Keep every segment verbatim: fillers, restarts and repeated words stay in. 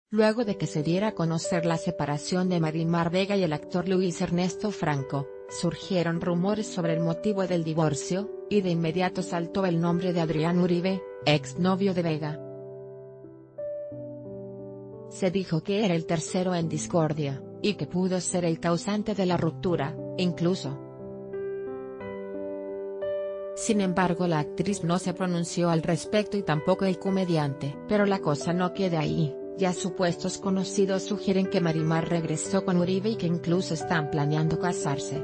Luego de que se diera a conocer la separación de Marimar Vega y el actor Luis Ernesto Franco, surgieron rumores sobre el motivo del divorcio, y de inmediato saltó el nombre de Adrián Uribe, exnovio de Vega. Se dijo que era el tercero en discordia, y que pudo ser el causante de la ruptura, incluso. Sin embargo, la actriz no se pronunció al respecto y tampoco el comediante. Pero la cosa no queda ahí, ya supuestos conocidos sugieren que Marimar regresó con Uribe y que incluso están planeando casarse.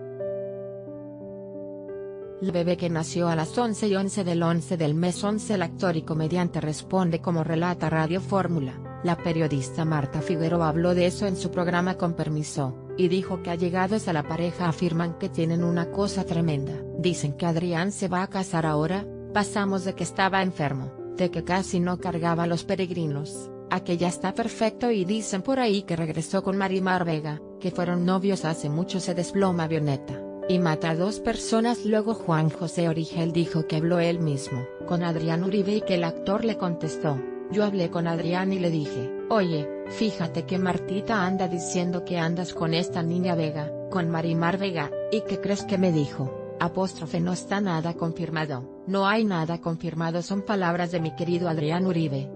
El bebé que nació a las once y once del once del mes once. El actor y comediante responde como relata Radio Fórmula. La periodista Marta Figueroa habló de eso en su programa Con Permiso, y dijo que allegados a la pareja afirman que tienen una cosa tremenda. Dicen que Adrián se va a casar ahora, pasamos de que estaba enfermo, de que casi no cargaba a los peregrinos, a que ya está perfecto, y dicen por ahí que regresó con Marimar Vega, que fueron novios hace mucho. Se desploma avioneta y mata a dos personas. Luego Juan José Origel dijo que habló él mismo con Adrián Uribe y que el actor le contestó: yo hablé con Adrián y le dije, oye, fíjate que Martita anda diciendo que andas con esta niña Vega, con Marimar Vega, ¿y qué crees que me dijo? Apóstrofe no está nada confirmado, no hay nada confirmado, son palabras de mi querido Adrián Uribe.